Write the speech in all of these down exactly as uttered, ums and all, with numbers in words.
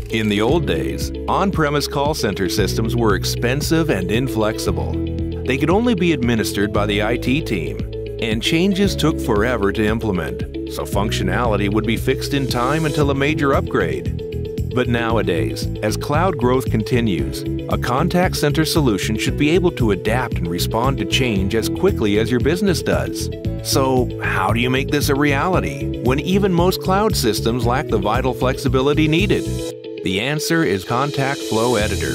In the old days, on-premise call center systems were expensive and inflexible. They could only be administered by the I T team, and changes took forever to implement, so functionality would be fixed in time until a major upgrade. But nowadays, as cloud growth continues, a contact center solution should be able to adapt and respond to change as quickly as your business does. So, how do you make this a reality when even most cloud systems lack the vital flexibility needed? The answer is Contact Flow Editor.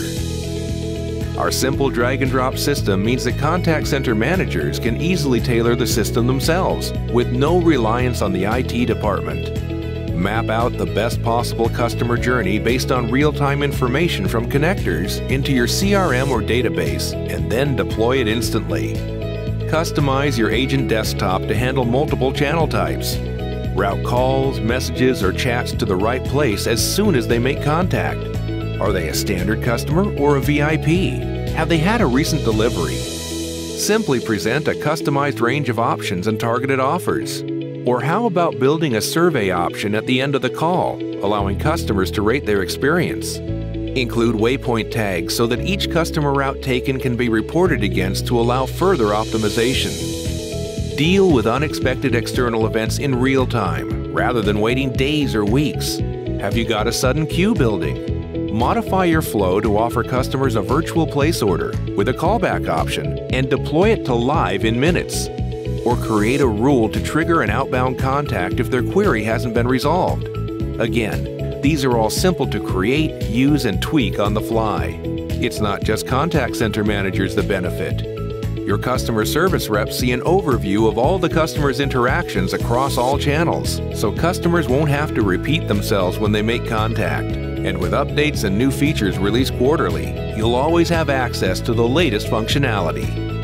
Our simple drag-and-drop system means that contact center managers can easily tailor the system themselves with no reliance on the I T department. Map out the best possible customer journey based on real-time information from connectors into your C R M or database, and then deploy it instantly. Customize your agent desktop to handle multiple channel types. Route calls, messages, or chats to the right place as soon as they make contact. Are they a standard customer or a V I P? Have they had a recent delivery? Simply present a customized range of options and targeted offers. Or how about building a survey option at the end of the call, allowing customers to rate their experience? Include waypoint tags so that each customer route taken can be reported against to allow further optimization. Deal with unexpected external events in real time, rather than waiting days or weeks. Have you got a sudden queue building? Modify your flow to offer customers a virtual place order with a callback option and deploy it to live in minutes. Or create a rule to trigger an outbound contact if their query hasn't been resolved. Again, these are all simple to create, use, and tweak on the fly. It's not just contact center managers that benefit. Your customer service reps see an overview of all the customer's interactions across all channels, so customers won't have to repeat themselves when they make contact. And with updates and new features released quarterly, you'll always have access to the latest functionality.